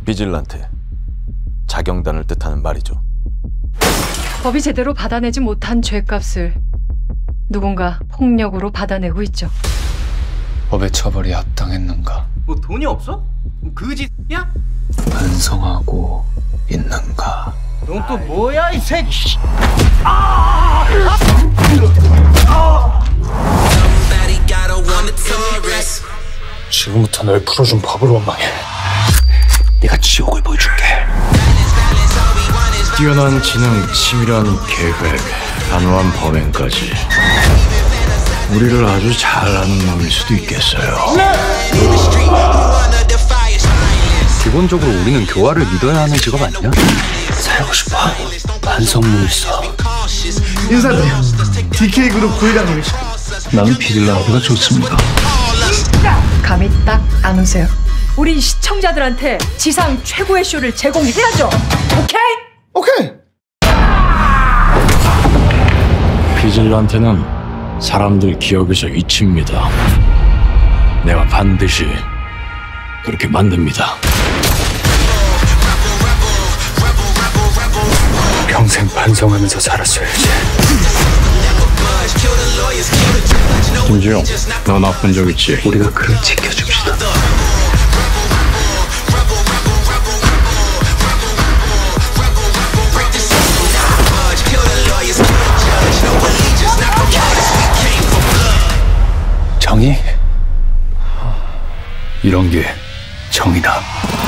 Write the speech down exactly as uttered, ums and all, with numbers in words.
비질란테, 자경단을 뜻하는 말이죠. 법이 제대로 받아내지 못한 죄값을 누군가 폭력으로 받아내고 있죠. 법의 처벌이 합당했는가? 뭐 돈이 없어? 그지야? 반성하고 있는가? 넌 또 뭐야 이 새끼? 지금부터 널 풀어준 법을 원망해. 내가 지옥을 보여줄게. 뛰어난 지능, 치밀한 계획, 단호한 범행까지. 우리를 아주 잘 아는 놈일 수도 있겠어요. 기본적으로 우리는 교화를 믿어야 하는 직업 아니야? 살고 싶어. 반성문 있어. 인사드려. 디케이 그룹 부회장님이시고. 나는 비질란테가 좋습니다. 감이 딱 안 오세요. 우리 시청자들한테 지상 최고의 쇼를 제공해야죠. 오케이? 오케이. 비질란테는 사람들 기억에서 잊힙니다. 내가 반드시 그렇게 만듭니다. 평생 반성하면서 살았어야지. 김지용, 너 나쁜 적 있지? 우리가 그를 지켜줍시다. 정의? 이런 게 정의다.